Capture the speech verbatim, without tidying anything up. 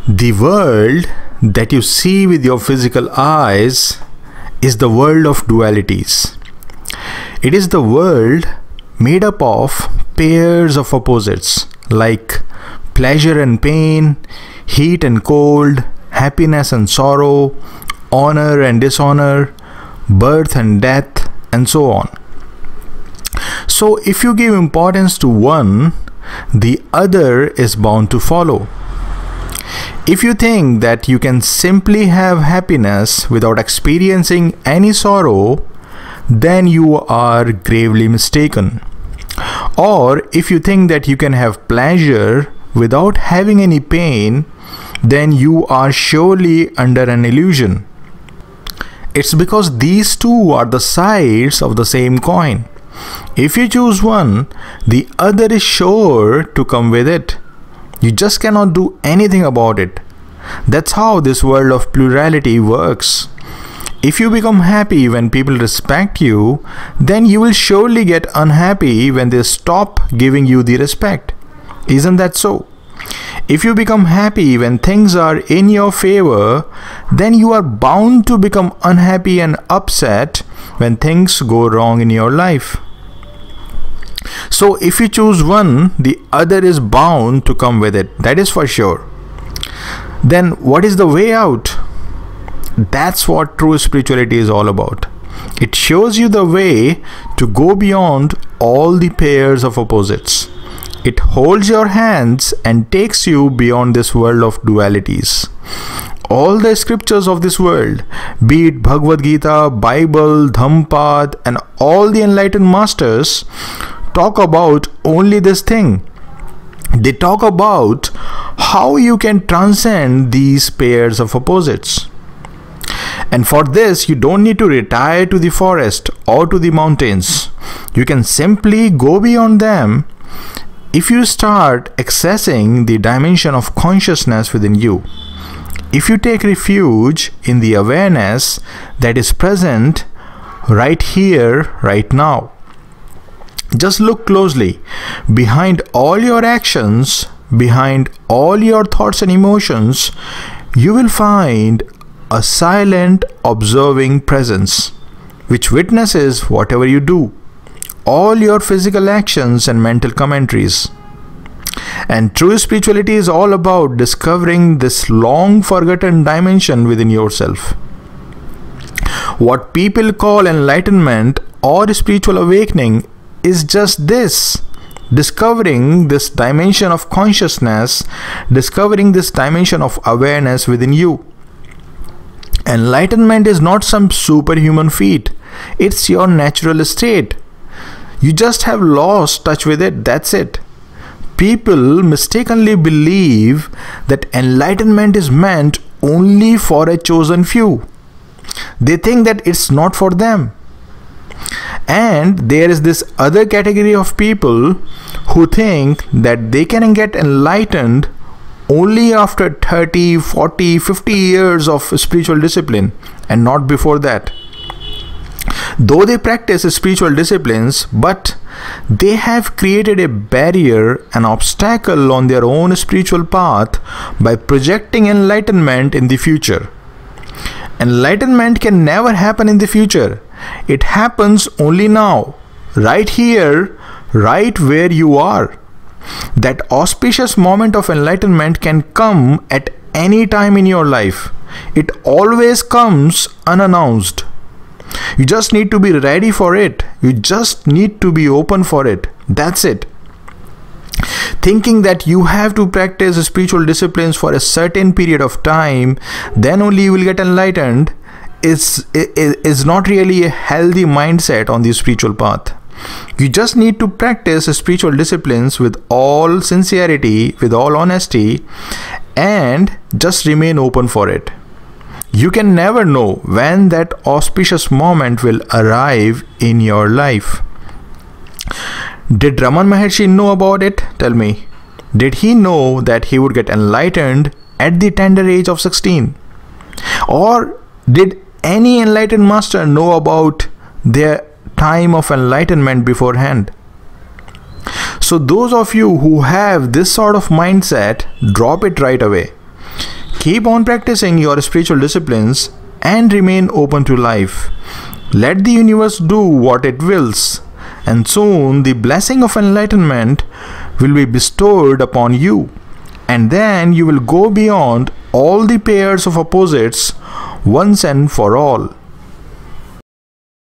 The world that you see with your physical eyes is the world of dualities. It is the world made up of pairs of opposites like pleasure and pain, heat and cold, happiness and sorrow, honor and dishonor, birth and death, and so on. So if you give importance to one, the other is bound to follow. If you think that you can simply have happiness without experiencing any sorrow, then you are gravely mistaken. Or if you think that you can have pleasure without having any pain, then you are surely under an illusion. It's because these two are the sides of the same coin. If you choose one, the other is sure to come with it. You just cannot do anything about it. That's how this world of plurality works. If you become happy when people respect you, then you will surely get unhappy when they stop giving you the respect. Isn't that so? If you become happy when things are in your favor, then you are bound to become unhappy and upset when things go wrong in your life. So if you choose one, the other is bound to come with it. That is for sure. Then what is the way out? That's what true spirituality is all about. It shows you the way to go beyond all the pairs of opposites. It holds your hands and takes you beyond this world of dualities. All the scriptures of this world, be it Bhagavad Gita, Bible, Dhammpad, and all the enlightened masters, talk about only this thing. They talk about how you can transcend these pairs of opposites. And for this, you don't need to retire to the forest or to the mountains. You can simply go beyond them if you start accessing the dimension of consciousness within you. If you take refuge in the awareness that is present right here, right now. Just look closely. Behind all your actions, behind all your thoughts and emotions, you will find a silent, observing presence which witnesses whatever you do, all your physical actions and mental commentaries. And true spirituality is all about discovering this long forgotten dimension within yourself. What people call enlightenment or spiritual awakening is just this: discovering this dimension of consciousness, discovering this dimension of awareness within you. Enlightenment is not some superhuman feat. It's your natural state. You just have lost touch with it, that's it. People mistakenly believe that enlightenment is meant only for a chosen few. They think that it's not for them. And there is this other category of people who think that they can get enlightened only after thirty, forty, fifty years of spiritual discipline and not before that. Though they practice spiritual disciplines, but they have created a barrier, an obstacle on their own spiritual path by projecting enlightenment in the future. Enlightenment can never happen in the future. It happens only now, right here, right where you are. That auspicious moment of enlightenment can come at any time in your life. It always comes unannounced. You just need to be ready for it. You just need to be open for it. That's it. Thinking that you have to practice spiritual disciplines for a certain period of time, then only you will get enlightened, is, is, is not really a healthy mindset on the spiritual path. You just need to practice spiritual disciplines with all sincerity, with all honesty, and just remain open for it. You can never know when that auspicious moment will arrive in your life. Did Raman Maharshi know about it? Tell me. Did he know that he would get enlightened at the tender age of sixteen? Or did any enlightened master know about their time of enlightenment beforehand? So those of you who have this sort of mindset, drop it right away. Keep on practicing your spiritual disciplines and remain open to life. Let the universe do what it wills, and soon the blessing of enlightenment will be bestowed upon you, and then you will go beyond all the pairs of opposites once and for all.